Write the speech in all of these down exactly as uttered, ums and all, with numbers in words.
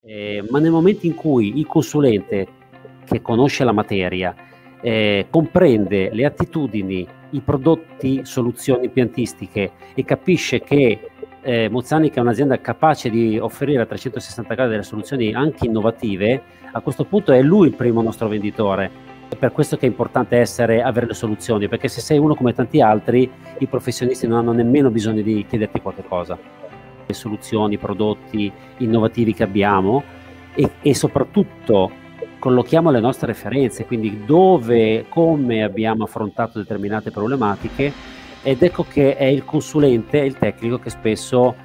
Eh, ma nel momento in cui il consulente che conosce la materia eh, comprende le attitudini, i prodotti, soluzioni impiantistiche e capisce che eh, Mozzanica è un'azienda capace di offrire a trecentosessanta gradi delle soluzioni anche innovative, a questo punto è lui il primo nostro venditore. È per questo che è importante essere, avere le soluzioni, perché se sei uno come tanti altri, i professionisti non hanno nemmeno bisogno di chiederti qualche cosa. Le soluzioni, i prodotti innovativi che abbiamo e, e soprattutto collochiamo le nostre referenze, quindi dove, come abbiamo affrontato determinate problematiche, ed ecco che è il consulente, il tecnico che spesso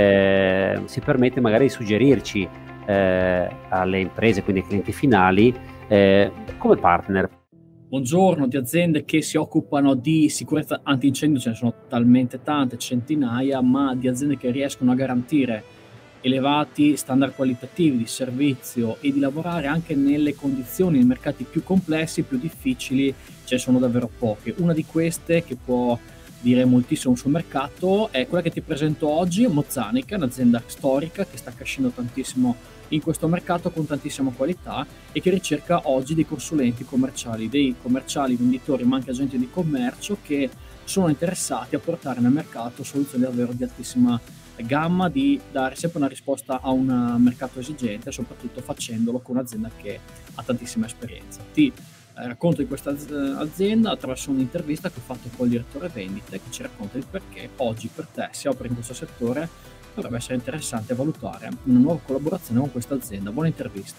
eh, si permette magari di suggerirci eh, alle imprese, quindi ai clienti finali, eh, come partner. Buongiorno, di aziende che si occupano di sicurezza antincendio ce ne sono talmente tante, centinaia, ma di aziende che riescono a garantire elevati standard qualitativi di servizio e di lavorare anche nelle condizioni, nei mercati più complessi, più difficili, ce ne sono davvero poche. Una di queste, che può dire moltissimo sul mercato, è quella che ti presento oggi, Mozzanica, un'azienda storica che sta crescendo tantissimo in questo mercato con tantissima qualità e che ricerca oggi dei consulenti commerciali, dei commerciali, venditori, ma anche agenti di commercio che sono interessati a portare nel mercato soluzioni davvero di altissima gamma, di dare sempre una risposta a un mercato esigente, soprattutto facendolo con un'azienda che ha tantissima esperienza. Ti eh, racconto di questa azienda attraverso un'intervista che ho fatto con il direttore vendite, che ci racconta il perché oggi per te, se operi in questo settore, dovrebbe essere interessante valutare una nuova collaborazione con questa azienda. Buona intervista.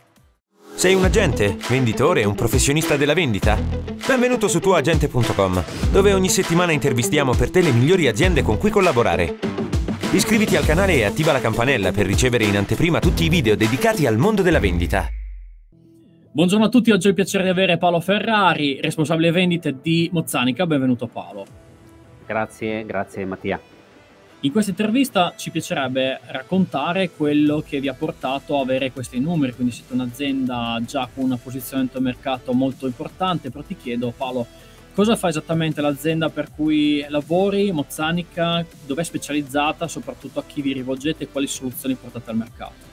Sei un agente, venditore, un professionista della vendita? Benvenuto su tuoagente punto com, dove ogni settimana intervistiamo per te le migliori aziende con cui collaborare. Iscriviti al canale e attiva la campanella per ricevere in anteprima tutti i video dedicati al mondo della vendita. Buongiorno a tutti, oggi ho il piacere di avere Paolo Ferrari, responsabile vendite di Mozzanica. Benvenuto Paolo. Grazie, grazie Mattia. In questa intervista ci piacerebbe raccontare quello che vi ha portato a avere questi numeri, quindi siete un'azienda già con una posizionamento al mercato molto importante, però ti chiedo Paolo, cosa fa esattamente l'azienda per cui lavori, Mozzanica, dove è specializzata, soprattutto a chi vi rivolgete e quali soluzioni portate al mercato?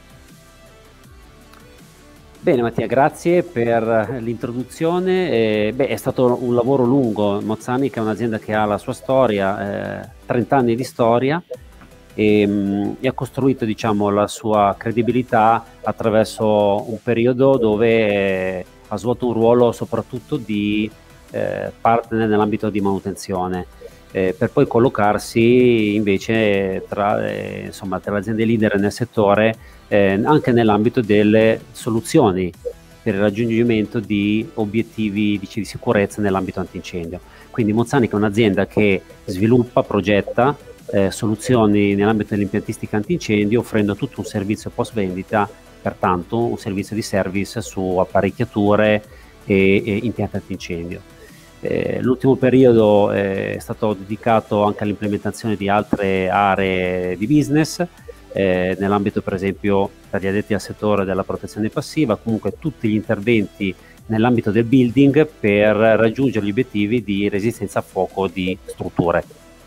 Bene Mattia, grazie per l'introduzione. Eh, beh, è stato un lavoro lungo. Mozzanica è un'azienda che ha la sua storia, eh, trenta anni di storia, e, mh, e ha costruito, diciamo, la sua credibilità attraverso un periodo dove eh, ha svolto un ruolo soprattutto di eh, partner nell'ambito di manutenzione, eh, per poi collocarsi invece tra, eh, insomma, tra le aziende leader nel settore, Eh, anche nell'ambito delle soluzioni per il raggiungimento di obiettivi di, di sicurezza nell'ambito antincendio. Quindi Mozzanica è un'azienda che sviluppa, progetta eh, soluzioni nell'ambito dell'impiantistica antincendio, offrendo tutto un servizio post vendita, pertanto un servizio di service su apparecchiature e, e impianti antincendio. Eh, l'ultimo periodo eh, è stato dedicato anche all'implementazione di altre aree di business, Eh, nell'ambito per esempio per gli addetti al settore della protezione passiva, comunque tutti gli interventi nell'ambito del building per raggiungere gli obiettivi di resistenza a fuoco di strutture.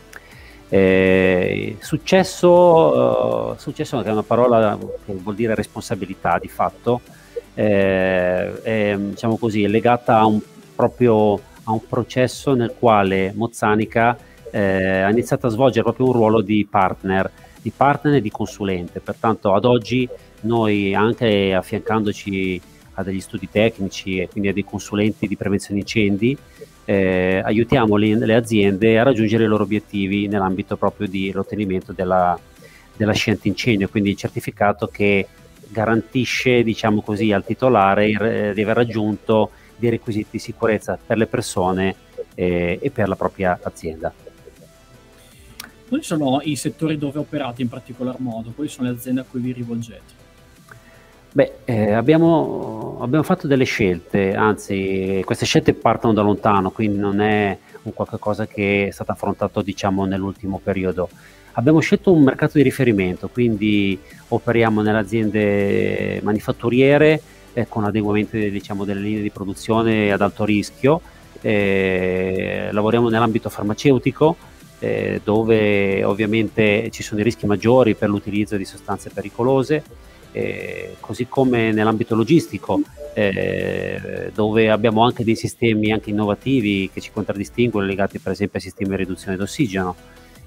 Eh, successo, uh, successo che è una parola che vuol dire responsabilità di fatto, eh, è, diciamo così, è legata a un, proprio a un processo nel quale Mozzanica eh, ha iniziato a svolgere proprio un ruolo di partner di partner e di consulente. Pertanto ad oggi noi, anche affiancandoci a degli studi tecnici e quindi a dei consulenti di prevenzione incendi, eh, aiutiamo le, le aziende a raggiungere i loro obiettivi nell'ambito proprio dell'ottenimento della, della scia antincendio, quindi il certificato che garantisce, diciamo così, al titolare eh, di aver raggiunto dei requisiti di sicurezza per le persone eh, e per la propria azienda. Quali sono i settori dove operate in particolar modo? Quali sono le aziende a cui vi rivolgete? Beh, eh, abbiamo, abbiamo fatto delle scelte, anzi queste scelte partono da lontano, quindi non è un qualche cosa che è stato affrontato, diciamo, nell'ultimo periodo. Abbiamo scelto un mercato di riferimento, quindi operiamo nelle aziende manifatturiere eh, con adeguamento, diciamo, delle linee di produzione ad alto rischio, eh, lavoriamo nell'ambito farmaceutico, dove ovviamente ci sono i rischi maggiori per l'utilizzo di sostanze pericolose, eh, così come nell'ambito logistico, eh, dove abbiamo anche dei sistemi anche innovativi che ci contraddistinguono, legati per esempio ai sistemi di riduzione d'ossigeno.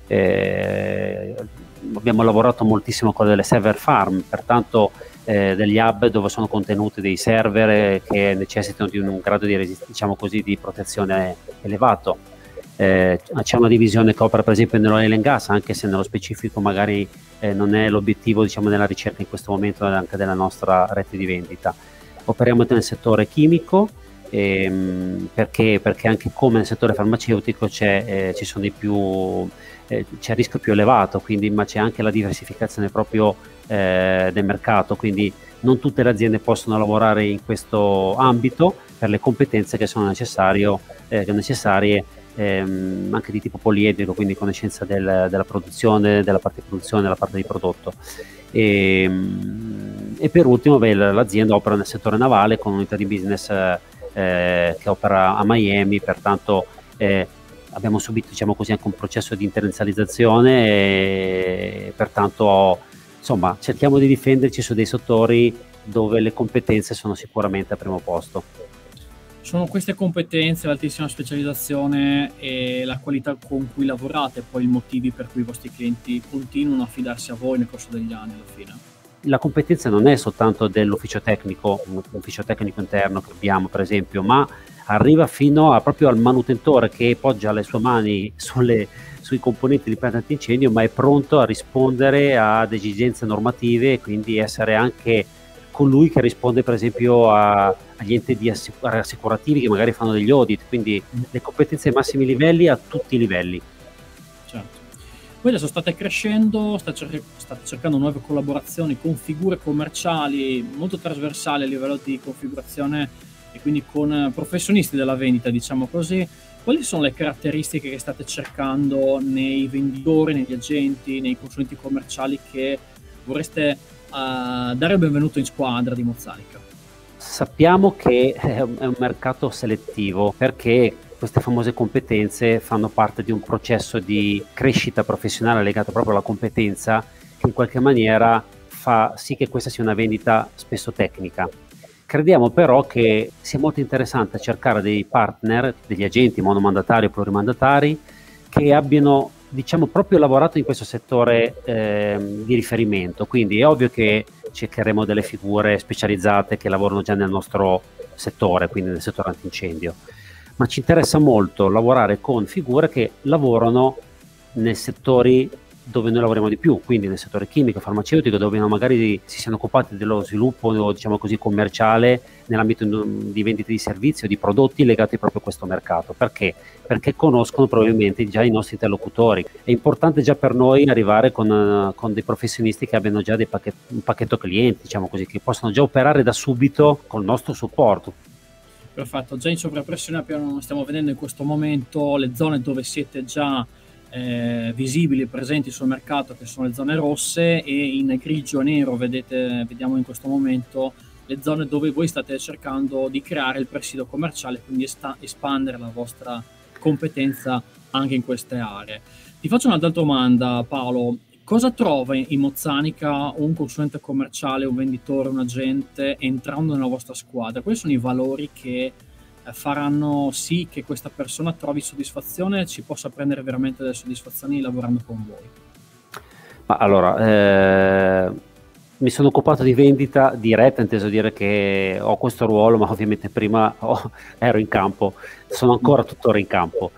Eh, abbiamo lavorato moltissimo con delle server farm, pertanto eh, degli hub dove sono contenuti dei server eh, che necessitano di un, un grado di, resist- diciamo così, di protezione elevato. Eh, c'è una divisione che opera per esempio nell'oil and gas, anche se nello specifico magari eh, non è l'obiettivo, diciamo, della ricerca in questo momento anche della nostra rete di vendita. Operiamo nel settore chimico, ehm, perché, perché anche come nel settore farmaceutico c'è, eh, ci sono di più Eh, c'è il rischio più elevato, quindi, ma c'è anche la diversificazione proprio eh, del mercato, quindi non tutte le aziende possono lavorare in questo ambito per le competenze che sono necessario, eh, necessarie ehm, anche di tipo poliedrico, quindi conoscenza del, della produzione, della parte di produzione, della parte di prodotto. E, e per ultimo, beh, l'azienda opera nel settore navale con un'unità di business eh, che opera a Miami, pertanto eh, abbiamo subito, diciamo così, anche un processo di internazionalizzazione e pertanto, insomma, cerchiamo di difenderci su dei settori dove le competenze sono sicuramente al primo posto. Sono queste competenze, l'altissima specializzazione e la qualità con cui lavorate poi i motivi per cui i vostri clienti continuano a fidarsi a voi nel corso degli anni alla fine? La competenza non è soltanto dell'ufficio tecnico, un ufficio tecnico interno che abbiamo per esempio, ma arriva fino a, proprio al manutentore che poggia le sue mani sulle, sui componenti di pianta antincendio, ma è pronto a rispondere ad esigenze normative e quindi essere anche colui che risponde per esempio a, agli enti di assicur- assicurativi che magari fanno degli audit, quindi le competenze ai massimi livelli a tutti i livelli. Certo. Voi adesso state crescendo, state, cer- state cercando nuove collaborazioni con figure commerciali molto trasversali a livello di configurazione e quindi con professionisti della vendita, diciamo così. Quali sono le caratteristiche che state cercando nei venditori, negli agenti, nei consulenti commerciali che vorreste uh, dare il benvenuto in squadra di Mozzanica? Sappiamo che è un, è un mercato selettivo, perché queste famose competenze fanno parte di un processo di crescita professionale legato proprio alla competenza, che in qualche maniera fa sì che questa sia una vendita spesso tecnica. Crediamo però che sia molto interessante cercare dei partner, degli agenti monomandatari o plurimandatari che abbiano, diciamo, proprio lavorato in questo settore eh, di riferimento. Quindi è ovvio che cercheremo delle figure specializzate che lavorano già nel nostro settore, quindi nel settore antincendio, ma ci interessa molto lavorare con figure che lavorano nei settori dove noi lavoriamo di più, quindi nel settore chimico, farmaceutico, dove magari si siano occupati dello sviluppo, diciamo così, commerciale nell'ambito di vendita di servizi o di prodotti legati proprio a questo mercato. Perché? Perché conoscono probabilmente già i nostri interlocutori. È importante già per noi arrivare con, con dei professionisti che abbiano già dei pacchet- un pacchetto clienti, diciamo così, che possono già operare da subito col nostro supporto. Perfetto, già in sovrappressione abbiamo, stiamo vedendo in questo momento le zone dove siete già Eh, visibili e presenti sul mercato, che sono le zone rosse, e in grigio e nero vedete, vediamo in questo momento le zone dove voi state cercando di creare il presidio commerciale, quindi esta- espandere la vostra competenza anche in queste aree. Ti faccio un'altra domanda, Paolo: cosa trova in Mozzanica un consulente commerciale, un venditore, un agente entrando nella vostra squadra? Quali sono i valori che faranno sì che questa persona trovi soddisfazione e ci possa prendere veramente delle soddisfazioni lavorando con voi? Ma allora, eh, mi sono occupato di vendita diretta, inteso dire che ho questo ruolo, ma ovviamente prima oh, ero in campo, sono ancora tuttora in campo.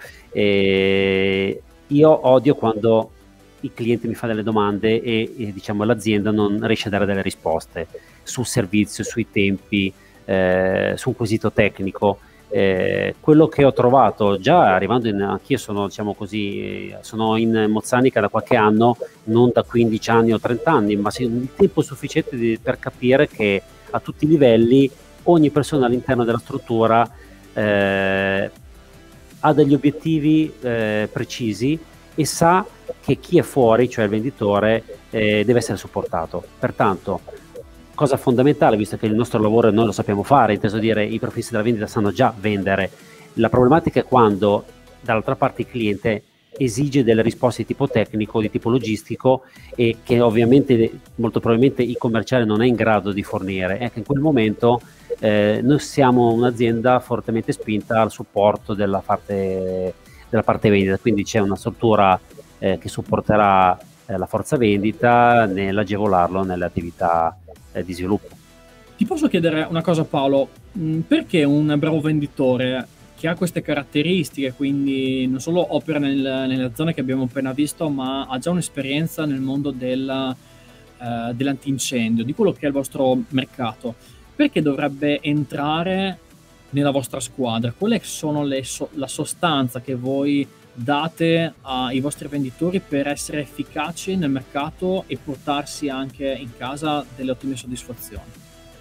E io odio quando il cliente mi fa delle domande e, e diciamo l'azienda non riesce a dare delle risposte sul servizio, sui tempi, eh, su un quesito tecnico. Eh, quello che ho trovato già arrivando in, anch'io sono, diciamo così, sono in Mozzanica da qualche anno, non da quindici anni o trenta anni, ma il tempo sufficiente di, per capire che a tutti i livelli ogni persona all'interno della struttura eh, ha degli obiettivi eh, precisi e sa che chi è fuori, cioè il venditore, eh, deve essere supportato. Pertanto, cosa fondamentale, visto che il nostro lavoro noi lo sappiamo fare, inteso dire i professionisti della vendita sanno già vendere, la problematica è quando dall'altra parte il cliente esige delle risposte di tipo tecnico, di tipo logistico, e che ovviamente molto probabilmente il commerciale non è in grado di fornire. Ecco, in quel momento eh, noi siamo un'azienda fortemente spinta al supporto della parte, della parte vendita, quindi c'è una struttura eh, che supporterà eh, la forza vendita nell'agevolarlo nelle attività eh, di sviluppo. Ti posso chiedere una cosa, Paolo? Perché un bravo venditore che ha queste caratteristiche, quindi non solo opera nel, nelle zone che abbiamo appena visto, ma ha già un'esperienza nel mondo del, eh, dell'antincendio, di quello che è il vostro mercato, perché dovrebbe entrare nella vostra squadra? Quelle sono le so- la sostanza che voi date ai vostri venditori per essere efficaci nel mercato e portarsi anche in casa delle ottime soddisfazioni?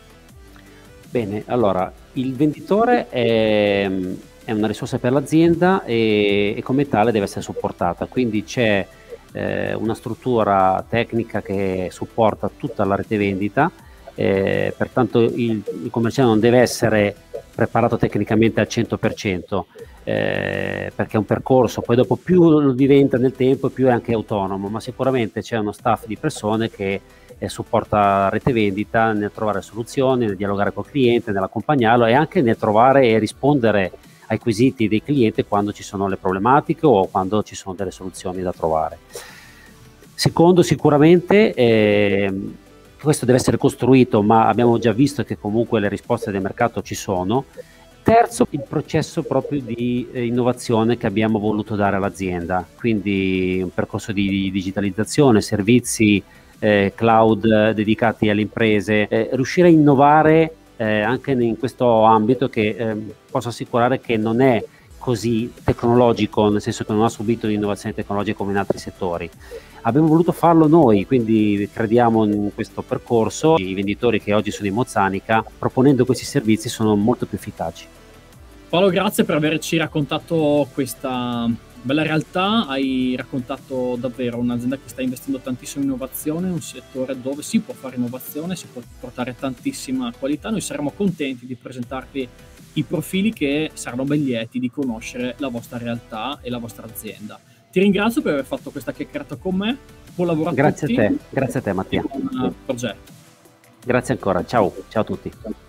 Bene, allora, il venditore è, è una risorsa per l'azienda e, e come tale deve essere supportata, quindi c'è eh, una struttura tecnica che supporta tutta la rete vendita, eh, pertanto il, il commerciale non deve essere preparato tecnicamente al cento per cento, eh, perché è un percorso, poi dopo più lo diventa nel tempo più è anche autonomo, ma sicuramente c'è uno staff di persone che eh, supporta la rete vendita nel trovare soluzioni, nel dialogare col cliente, nell'accompagnarlo e anche nel trovare e rispondere ai quesiti dei clienti quando ci sono le problematiche o quando ci sono delle soluzioni da trovare. Secondo, sicuramente eh, questo deve essere costruito, ma abbiamo già visto che comunque le risposte del mercato ci sono. Terzo, il processo proprio di eh, innovazione che abbiamo voluto dare all'azienda, quindi un percorso di, di digitalizzazione, servizi eh, cloud eh, dedicati alle imprese, eh, riuscire a innovare eh, anche in questo ambito che eh, posso assicurare che non è così tecnologico, nel senso che non ha subito un'innovazione tecnologica come in altri settori. Abbiamo voluto farlo noi, quindi crediamo in questo percorso. I venditori che oggi sono in Mozzanica, proponendo questi servizi, sono molto più efficaci. Paolo, grazie per averci raccontato questa bella realtà. Hai raccontato davvero un'azienda che sta investendo tantissimo in innovazione, un settore dove si può fare innovazione, si può portare tantissima qualità. Noi saremo contenti di presentarvi i profili che saranno ben lieti di conoscere la vostra realtà e la vostra azienda. Ti ringrazio per aver fatto questa chiacchierata con me. Buon lavoro a Grazie tutti. a te, grazie a te Mattia. Buon progetto. Grazie ancora, ciao, ciao a tutti.